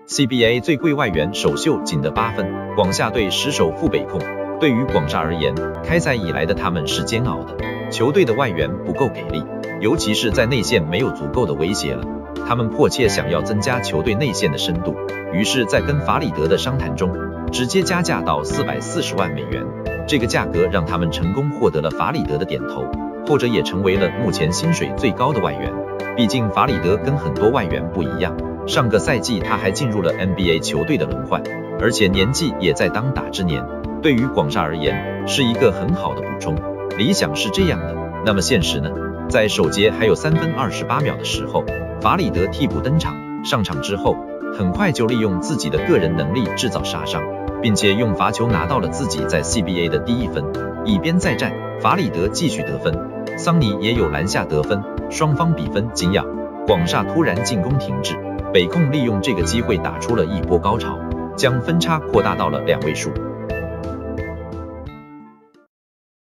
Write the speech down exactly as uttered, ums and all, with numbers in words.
C B A 最贵外援首秀仅得八分，广厦队失手负北控。对于广厦而言，开赛以来的他们是煎熬的，球队的外援不够给力，尤其是在内线没有足够的威胁了。他们迫切想要增加球队内线的深度，于是，在跟法里德的商谈中，直接加价到四百四十万美元。这个价格让他们成功获得了法里德的点头，后者也成为了目前薪水最高的外援。毕竟法里德跟很多外援不一样，上个赛季他还进入了 N B A 球队的轮换，而且年纪也在当打之年，对于广厦而言是一个很好的补充。理想是这样的，那么现实呢？在首节还有三分二十八秒的时候，法里德替补登场，上场之后很快就利用自己的个人能力制造杀伤，并且用罚球拿到了自己在 C B A 的第一分。以边再战，法里德继续得分，桑尼也有篮下得分，双方比分紧咬。广厦突然进攻停滞，北控利用这个机会打出了一波高潮，将分差扩大到了两位数。